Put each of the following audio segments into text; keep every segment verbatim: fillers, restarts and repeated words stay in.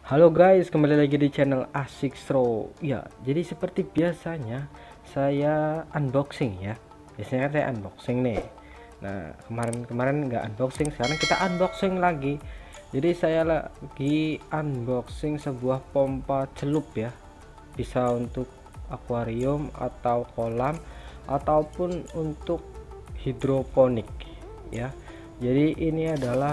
Halo guys, kembali lagi di channel Asik Stro. Ya, jadi seperti biasanya saya unboxing ya. Biasanya kan saya unboxing nih. Nah, kemarin-kemarin nggak unboxing, sekarang kita unboxing lagi. Jadi saya lagi unboxing sebuah pompa celup ya. Bisa untuk akuarium atau kolam ataupun untuk hidroponik ya. Jadi ini adalah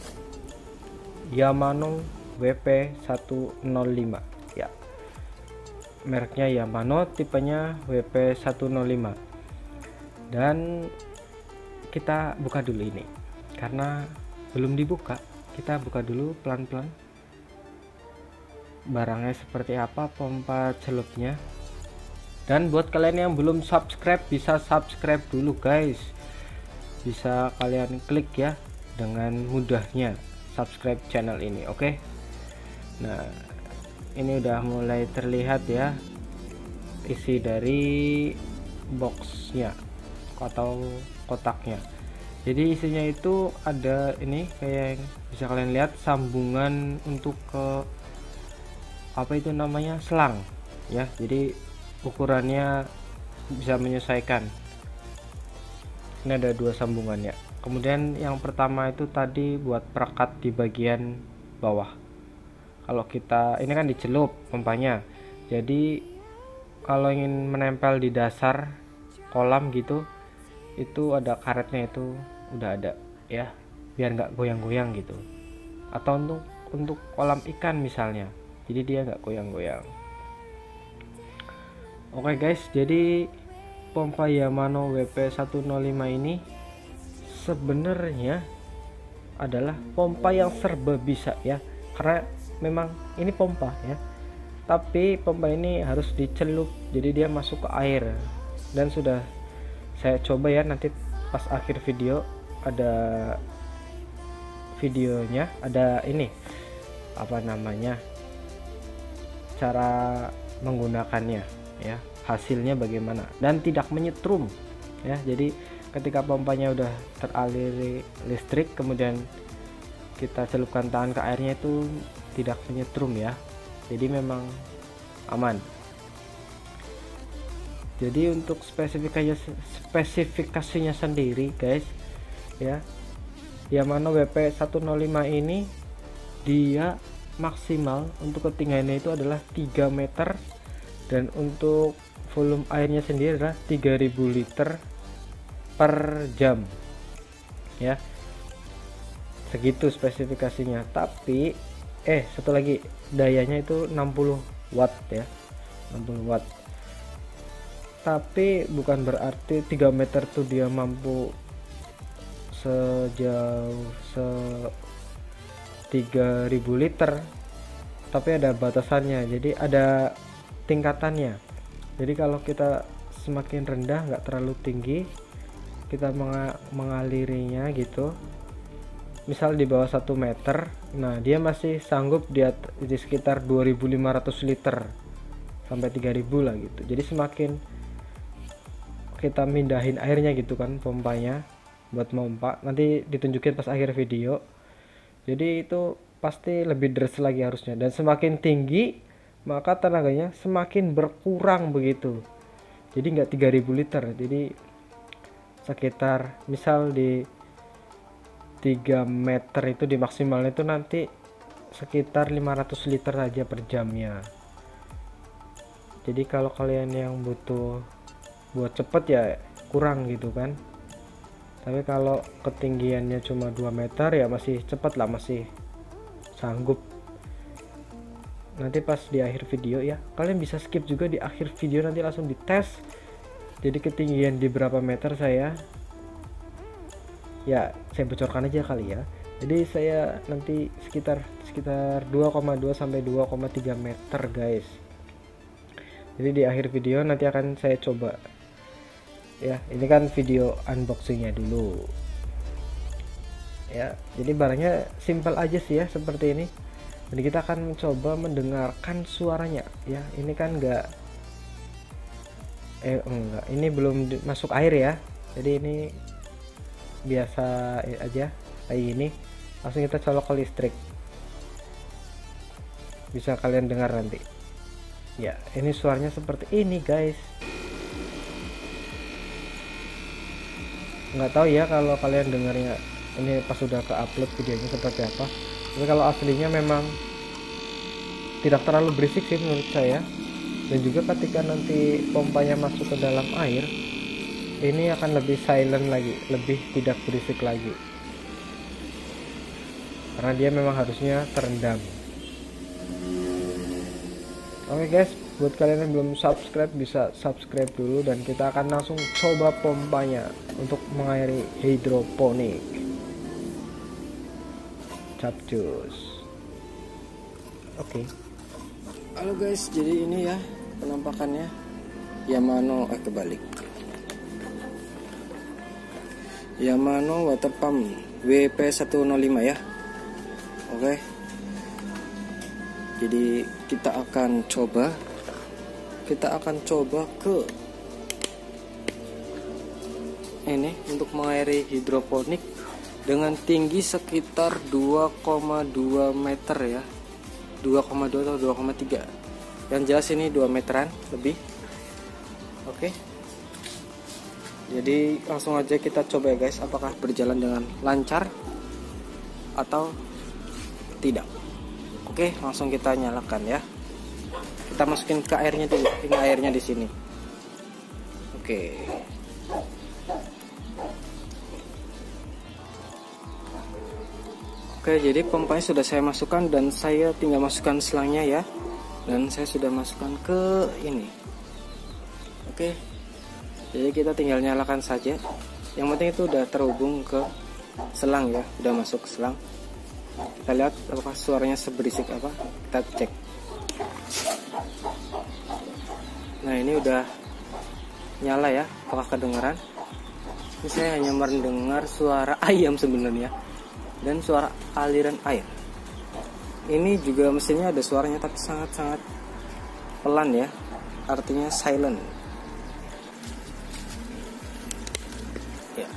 Yamano W P seratus lima ya, mereknya Yamano, tipenya W P seratus lima. Dan kita buka dulu ini karena belum dibuka. Kita buka dulu pelan-pelan barangnya seperti apa, pompa celupnya. Dan buat kalian yang belum subscribe, bisa subscribe dulu guys, bisa kalian klik ya dengan mudahnya subscribe channel ini. Oke okay? Nah, ini udah mulai terlihat ya isi dari boxnya atau kotaknya. Jadi isinya itu ada ini kayak yang bisa kalian lihat, sambungan untuk ke apa itu namanya, selang ya. Jadi ukurannya bisa menyesuaikan. Ini ada dua sambungannya. Kemudian yang pertama itu tadi buat perekat di bagian bawah. Kalau kita ini kan dicelup pompanya, jadi kalau ingin menempel di dasar kolam gitu, itu ada karetnya, itu udah ada ya, biar nggak goyang-goyang gitu. Atau untuk untuk kolam ikan misalnya, jadi dia nggak goyang-goyang. Oke guys, jadi pompa Yamano W P seratus lima ini sebenarnya adalah pompa yang serba bisa ya, karena memang ini pompa ya, tapi pompa ini harus dicelup, jadi dia masuk ke air. Dan sudah saya coba ya, nanti pas akhir video ada videonya, ada ini apa namanya, cara menggunakannya ya, hasilnya bagaimana, dan tidak menyetrum ya. Jadi ketika pompanya udah teraliri listrik, kemudian kita celupkan tangan ke airnya, itu tidak menyetrum ya, jadi memang aman. Jadi untuk spesifikasinya spesifikasinya sendiri guys ya, Yamano W P seratus lima ini dia maksimal untuk ketinggiannya itu adalah tiga meter, dan untuk volume airnya sendiri adalah tiga ribu liter per jam ya, segitu spesifikasinya. Tapi eh satu lagi, dayanya itu enam puluh watt ya, enam puluh watt. Tapi bukan berarti tiga meter tuh dia mampu sejauh se tiga ribu liter, tapi ada batasannya, jadi ada tingkatannya. Jadi kalau kita semakin rendah, nggak terlalu tinggi, kita mengalirinya gitu, misal di bawah satu meter, nah dia masih sanggup di, di sekitar dua ribu lima ratus liter sampai tiga ribu lah gitu. Jadi semakin kita mindahin airnya gitu kan, pompanya buat pompa, nanti ditunjukin pas akhir video. Jadi itu pasti lebih deras lagi harusnya, dan semakin tinggi maka tenaganya semakin berkurang begitu. Jadi nggak tiga ribu liter, jadi sekitar misal di tiga meter itu di maksimalnya itu nanti sekitar lima ratus liter aja per jamnya. Jadi kalau kalian yang butuh buat cepet ya kurang gitu kan, tapi kalau ketinggiannya cuma dua meter ya masih cepet lah, masih sanggup. Nanti pas di akhir video ya, kalian bisa skip juga di akhir video, nanti langsung dites jadi ketinggian di berapa meter saya ya, saya bocorkan aja kali ya. Jadi saya nanti sekitar sekitar dua koma dua sampai dua koma tiga meter guys. Jadi di akhir video nanti akan saya coba ya. Ini kan video unboxingnya dulu ya, jadi barangnya simpel aja sih ya, seperti ini. Jadi kita akan mencoba mendengarkan suaranya ya. Ini kan enggak eh enggak ini belum masuk air ya, jadi ini biasa aja kayak ini. Langsung kita colok ke listrik. bisa kalian dengar nanti. Ya, ini suaranya seperti ini guys. Nggak tahu ya kalau kalian dengarnya ini pas sudah ke upload videonya seperti apa, tapi kalau aslinya memang tidak terlalu berisik sih menurut saya. Dan juga ketika nanti pompanya masuk ke dalam air, ini akan lebih silent lagi, lebih tidak berisik lagi, karena dia memang harusnya terendam. Oke guys, buat kalian yang belum subscribe bisa subscribe dulu, dan kita akan langsung coba pompanya untuk mengairi hidroponik. Capcus. Oke. Okay. Halo guys, jadi ini ya penampakannya Yamano eh kebalik. Yamano water pump W P seratus lima ya. Oke. Jadi kita akan coba kita akan coba ke ini untuk mengairi hidroponik dengan tinggi sekitar dua koma dua meter ya, dua koma dua atau dua koma tiga. Yang jelas ini dua meteran lebih. Oke. Jadi langsung aja kita coba ya guys, apakah berjalan dengan lancar atau tidak. Oke, langsung kita nyalakan ya. Kita masukin ke airnya dulu, ini airnya di sini. Oke. Oke, jadi pompanya sudah saya masukkan dan saya tinggal masukkan selangnya ya. Dan saya sudah masukkan ke ini. Oke. Jadi kita tinggal nyalakan saja. Yang penting itu udah terhubung ke selang ya, udah masuk ke selang. Kita lihat apakah suaranya seberisik apa, kita cek. Nah, ini udah nyala ya, apakah kedengaran? Ini saya hanya mendengar suara ayam sebenarnya dan suara aliran air. Ini juga mesinnya ada suaranya tapi sangat-sangat pelan ya, artinya silent. Ya.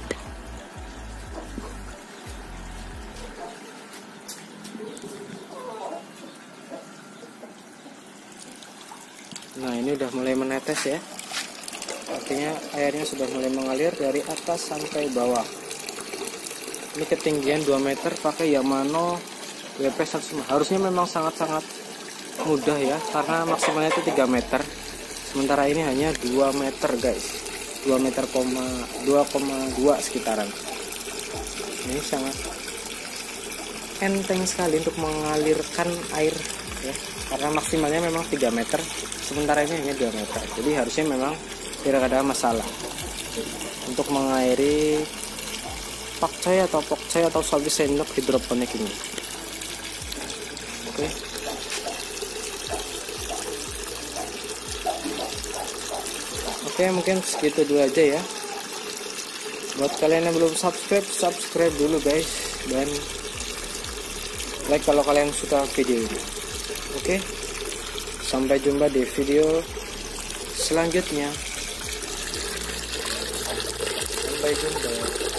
Nah, ini udah mulai menetes ya, artinya airnya sudah mulai mengalir dari atas sampai bawah. Ini ketinggian dua meter pakai Yamano W P seratus lima. Harusnya memang sangat-sangat mudah ya, karena maksimalnya itu tiga meter, sementara ini hanya dua meter guys, dua meter dua koma dua sekitaran. Ini sangat enteng sekali untuk mengalirkan air ya, karena maksimalnya memang tiga meter, sementara ini hanya dua meter. Jadi harusnya memang tidak ada masalah untuk mengairi pakcoy atau pokcoy atau sawi sendok hidroponik ini. Oke. Oke, mungkin segitu dulu aja ya. Buat kalian yang belum subscribe, subscribe dulu guys, dan like kalau kalian suka video ini. Oke. Sampai jumpa di video selanjutnya. Sampai jumpa.